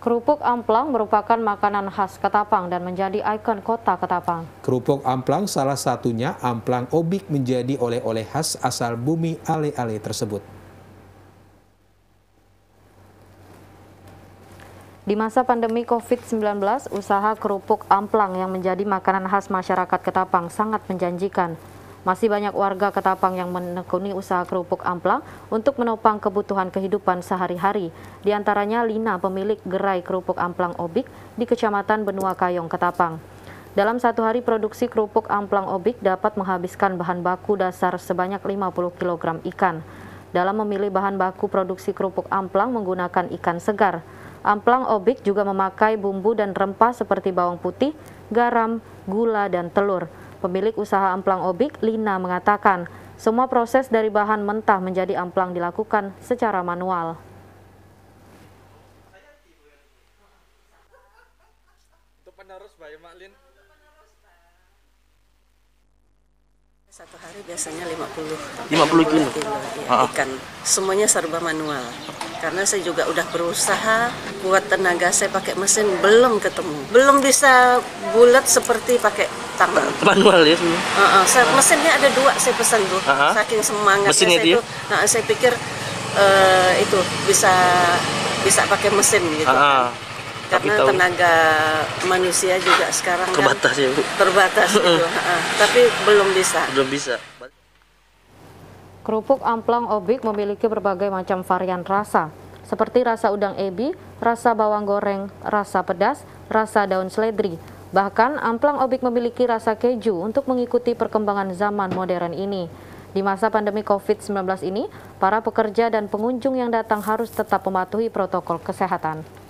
Kerupuk amplang merupakan makanan khas Ketapang dan menjadi ikon kota Ketapang. Kerupuk amplang salah satunya amplang obik menjadi oleh-oleh khas asal bumi ale-ale tersebut. Di masa pandemi COVID-19, usaha kerupuk amplang yang menjadi makanan khas masyarakat Ketapang sangat menjanjikan. Masih banyak warga Ketapang yang menekuni usaha kerupuk amplang untuk menopang kebutuhan kehidupan sehari-hari. Di antaranya Lina, pemilik gerai kerupuk amplang obik di Kecamatan Benua Kayong, Ketapang. Dalam satu hari produksi kerupuk amplang obik dapat menghabiskan bahan baku dasar sebanyak 50 kg ikan. Dalam memilih bahan baku produksi kerupuk amplang menggunakan ikan segar. Amplang obik juga memakai bumbu dan rempah seperti bawang putih, garam, gula, dan telur. Pemilik usaha amplang obik, Lina, mengatakan semua proses dari bahan mentah menjadi amplang dilakukan secara manual. Satu hari biasanya 50 kilo ya, ikan. Semuanya serba manual. Karena saya juga udah berusaha buat tenaga saya pakai mesin, belum ketemu. Belum bisa bulat seperti pakai tangan. Manual ya? Mesinnya ada 2 saya pesan tuh. Saking semangatnya mesinnya saya tuh. Nah, saya pikir itu bisa pakai mesin gitu. Karena tenaga manusia juga sekarang terbatas ya, Bu. Terbatas gitu. Tapi belum bisa. Kerupuk amplang obik memiliki berbagai macam varian rasa, seperti rasa udang ebi, rasa bawang goreng, rasa pedas, rasa daun seledri. Bahkan amplang obik memiliki rasa keju untuk mengikuti perkembangan zaman modern ini. Di masa pandemi COVID-19 ini, para pekerja dan pengunjung yang datang harus tetap mematuhi protokol kesehatan.